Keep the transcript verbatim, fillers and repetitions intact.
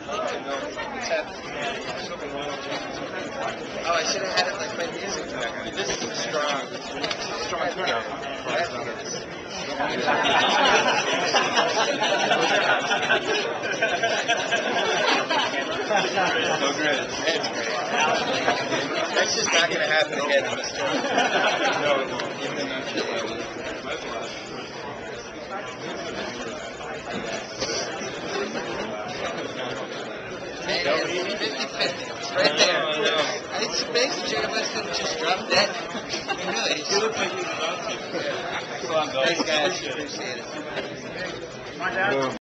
Oh, I should have had it like my music. This is strong. Strong turnout. So great. It's great. That's just not going to happen again in the story. No, even in that shit level. Hey, it's fifty fifty. It's right there. Oh, no. It's amazing Jerry West didn't just drop dead. Really? You look like you were about to. Thanks, guys. Appreciate it. Boom.